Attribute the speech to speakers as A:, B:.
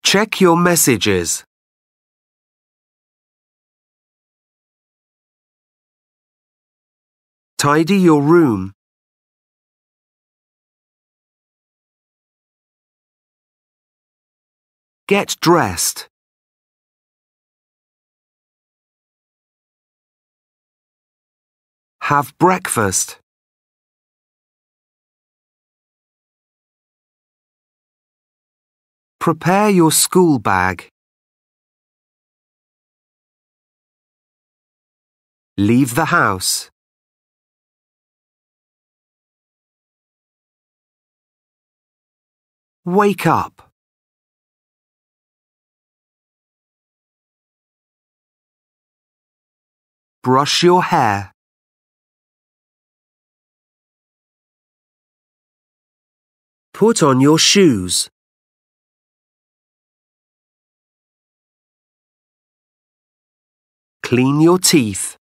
A: Check your messages. Tidy your room. Get dressed. Have breakfast. Prepare your school bag. Leave the house. Wake up. Brush your hair. Put on your shoes. Clean your teeth.